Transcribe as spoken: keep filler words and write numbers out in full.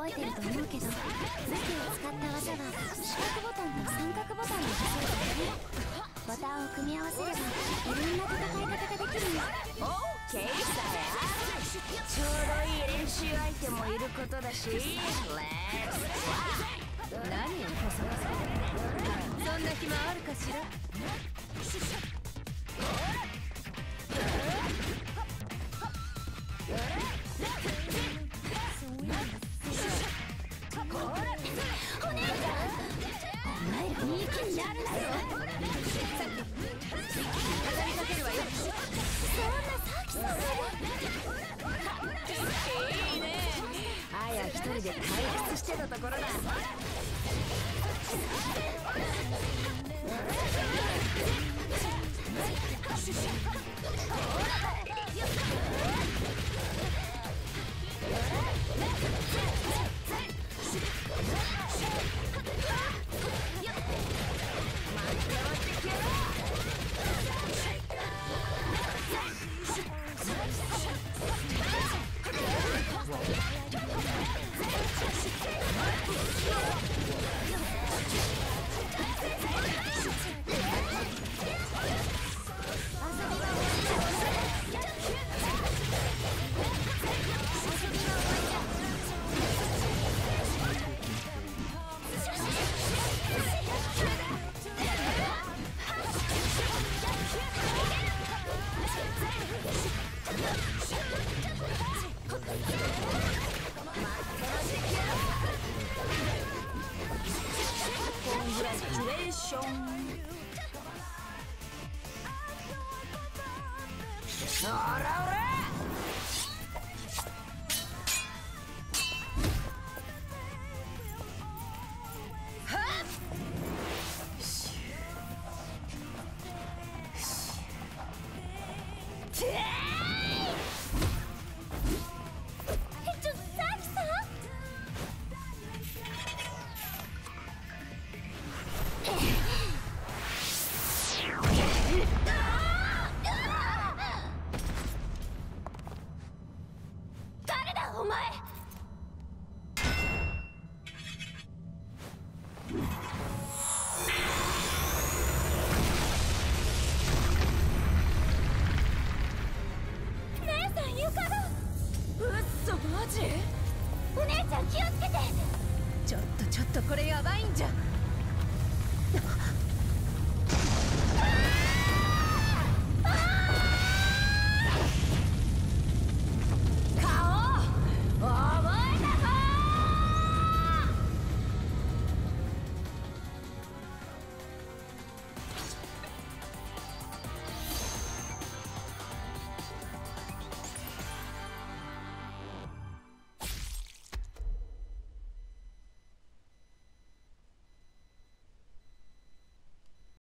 覚えてると思うけど、武器を使った技は四角ボタンと三角ボタンの操作だね。ボタンを組み合わせればいろんな戦い方ができるの。 オーケーさえちょうどいい練習相手もいることだし、レッツ何をこそこそ、そんな暇あるかしら。 お姉ちゃん、お前らいい気になるなよ。 さっき語りかけるわよ。 そんなさきさんまでいいね。あや一人で退屈してたところだ。コングラチュレーション。おらおらお前。姉さん床が。 うっそマジ？ お姉ちゃん気をつけて。 ちょっとちょっとこれやばいんじゃ。